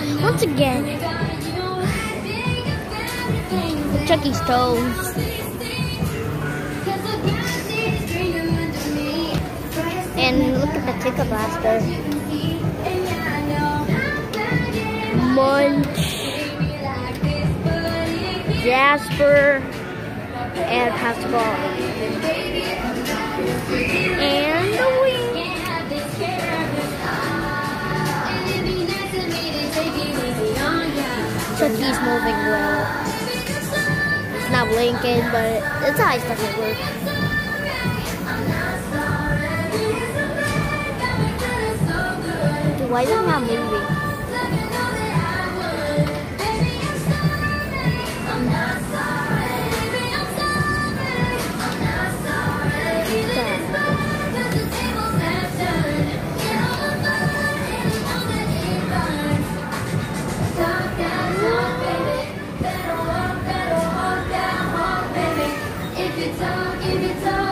Once again, Chucky's toes. And look at the Ticker Blaster. Munch, Jasper, and pass the ball. And the wing. Chucky's moving well. It's not blinking, but its eyes doesn't work. Dude, why is it not moving? If it's all